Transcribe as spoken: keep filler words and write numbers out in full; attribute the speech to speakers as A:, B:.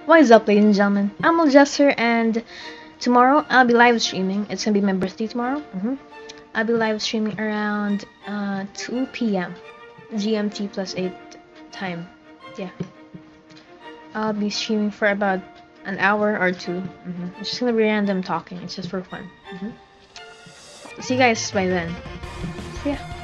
A: What is up, ladies and gentlemen? I'm Jester, and tomorrow I'll be live streaming. It's gonna be my birthday tomorrow. Mm-hmm. I'll be live streaming around uh, two P M G M T plus eight time. Yeah, I'll be streaming for about an hour or two. Mm-hmm. It's just gonna be random talking. It's just for fun. Mm-hmm. See you guys by then. So yeah.